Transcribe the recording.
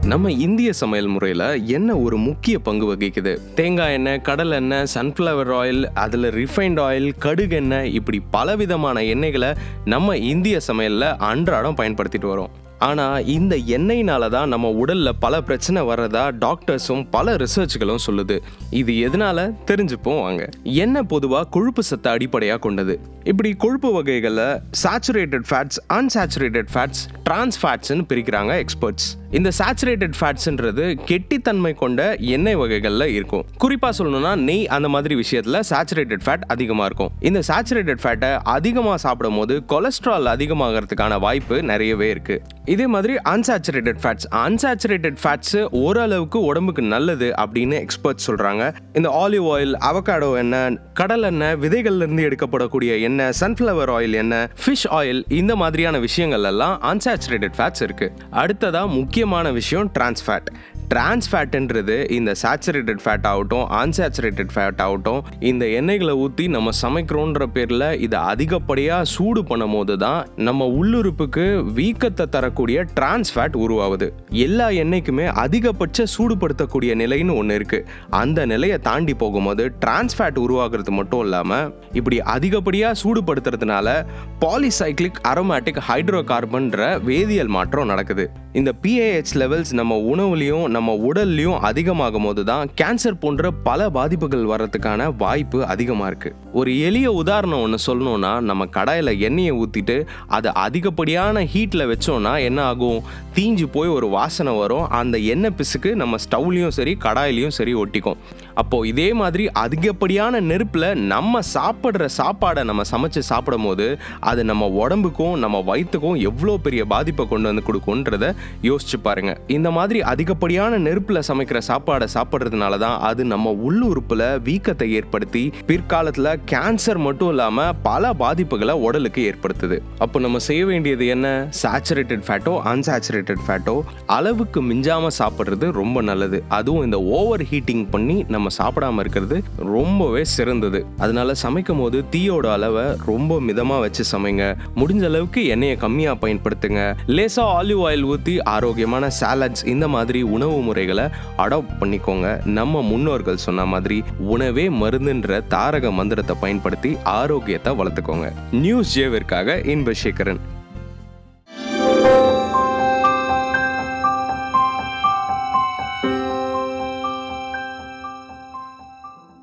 நம்ம இந்திய சமையல் முறையில் எண்ணெய் ஒரு முக்கிய பங்கு வகிக்குது. தேங்காய் எண்ணெய், கடல் எண்ணெய், சன்ஃப்ளவர் ஆயில், அதில் ரிஃபைண்ட் ஆயில், கடுகு எண்ணெய், இப்படி பலவிதமான எண்ணெய்களை நம்ம இந்திய சமையலில் அன்றாடம் பயன்படுத்திட்டு வரோம். ஆனால் இந்த எண்ணெய்னால தான் நம்ம உடலில் பல பிரச்சனை வர்றதா டாக்டர்ஸும் பல ரிசர்ச்களும் சொல்லுது. இது எதனால தெரிஞ்சுப்போம் வாங்க. எண்ணெய் பொதுவாக கொழுப்பு சத்தை அடிப்படையாக கொண்டது. இப்படி கொழுப்பு வகைகளில் saturated fats, unsaturated fats, trans ஃபேட்ஸ்ன்னு பிரிக்கிறாங்க எக்ஸ்பர்ட்ஸ். இந்த சேச்சுரேட்டட் ஃபேட்ஸ்ன்றது கெட்டித்தன்மை கொண்ட எண்ணெய் வகைகளில் இருக்கும். குறிப்பாக சொல்லணும்னா நெய் அந்த மாதிரி விஷயத்தில் சேச்சுரேட்டட் ஃபேட் அதிகமாக இருக்கும். இந்த சேச்சுரேட்டட் ஃபேட்டை அதிகமாக சாப்பிடும் போது கொலஸ்ட்ரால் அதிகமாகிறதுக்கான வாய்ப்பு நிறையவே இருக்கு. இதே மாதிரி அன்சேச்சுரேட்டட் ஃபேட்ஸ் ஓரளவுக்கு உடம்புக்கு நல்லது அப்படின்னு எக்ஸ்பர்ட்ஸ் சொல்றாங்க. இந்த ஆலிவ் ஆயில், அவகாடோ எண்ணெய், கடல் எண்ணெய், விதைகள்ல இருந்து எடுக்கப்படக்கூடிய எண்ணெய், சன்ஃப்ளவர் ஆயில் எண்ணெய், ஃபிஷ் ஆயில், இந்த மாதிரியான விஷயங்கள் எல்லாம் அன்சேச்சுரேட்டட் ஃபேட்ஸ் இருக்கு. அடுத்ததா முக்கியமான விஷயம் டிரான்ஸ் ஃபேட். டிரான்ஸ் ஃபேட்ன்றது இந்த சேச்சுரேட்டட் ஃபேட் ஆகட்டும், அன்சேச்சுரேட்டட் ஃபேட் ஆகட்டும், இந்த எண்ணெய்களை ஊற்றி நம்ம சமைக்கிறோன்ற பேரில் இதை அதிகப்படியாக சூடு பண்ணும் போது தான் நம்ம உள்ளுறுப்புக்கு வீக்கத்தை தரக்கூடிய டிரான்ஸ் ஃபேட் உருவாகுது. எல்லா எண்ணெய்க்குமே அதிகபட்ச சூடுபடுத்தக்கூடிய நிலைன்னு ஒன்று இருக்குது. அந்த நிலையை தாண்டி போகும்போது டிரான்ஸ் ஃபேட் உருவாகிறது மட்டும் இல்லாமல் இப்படி அதிகப்படியாக சூடுபடுத்துறதுனால பாலிசைக்ளிக் அரோமேட்டிக் ஹைட்ரோ கார்பன்ற வேதியியல் மாற்றம் நடக்குது. இந்த PAH லெவல்ஸ் நம்ம உணவுலையும் நம்ம உடல்லையும் அதிகமாகும் போது தான் கேன்சர் போன்ற பல பாதிப்புகள் வர்றதுக்கான வாய்ப்பு அதிகமாக இருக்குது. ஒரு எளிய உதாரணம் ஒன்று சொல்லணும்னா, நம்ம கடாயில் எண்ணெயை ஊற்றிட்டு அதை அதிகப்படியான ஹீட்டில் வச்சோம்னா என்ன ஆகும்? தீஞ்சு போய் ஒரு வாசனை வரும். அந்த எண்ணெய் பிசுக்கு நம்ம ஸ்டவ்லையும் சரி கடாயிலையும் சரி ஒட்டிக்கும். அப்போது இதே மாதிரி அதிகப்படியான நெருப்பில் நம்ம சாப்பிட்ற சாப்பாடை நம்ம சமைச்சு சாப்பிடும் போது அது நம்ம உடம்புக்கும் நம்ம வயிற்றுக்கும் எவ்வளோ பெரிய பாதிப்பை கொண்டு வந்து கொடுக்கும்ன்றத யோசிச்சு பாருங்க. இந்த மாதிரி அதிகப்படியான நெருப்புல சமைக்கிற சாப்பாடை சாப்பிட்றதுனால தான் அது நம்ம உள்ளுறுப்புல வீக்கத்தை ஏற்படுத்தி பிற்காலத்துல கேன்சர் மட்டும் இல்லாம பல பாதிப்புகளை உடலுக்கு ஏற்படுத்துது. அப்போ நம்ம செய்ய வேண்டியது என்ன? சேச்சுரேட்டட் ஃபேட்டோ அன்சேச்சுரேட்டட் ஃபேட்டோ அளவுக்கு மிஞ்சாம சாப்பிட்றது ரொம்ப நல்லது. அதுவும் இந்த ஓவர் ஹீட்டிங் பண்ணி நம்ம சாப்பிடாம இருக்கிறது ரொம்பவே சிறந்தது. அதனால சமைக்கும் போது தீயோட அளவை ரொம்ப மிதமா வச்சு சமைங்க. முடிஞ்ச அளவுக்கு எண்ணெயை கம்மியா பயன்படுத்துங்க. லேசா ஆலிவ் ஆயில் ஊற்றி ஆரோக்கியமான சாலட்ஸ், இந்த மாதிரி உணவு முறைகளை அடாப்ட் பண்ணிக்கோங்க. நம்ம முன்னோர்கள் சொன்ன மாதிரி உணவே மருந்துன்ற தாரக மந்திரத்தை பயன்படுத்தி ஆரோக்கியத்தை வளர்த்துக்கோங்க. நியூஸ் ஜேவிற்காக இன்பசேகரன்.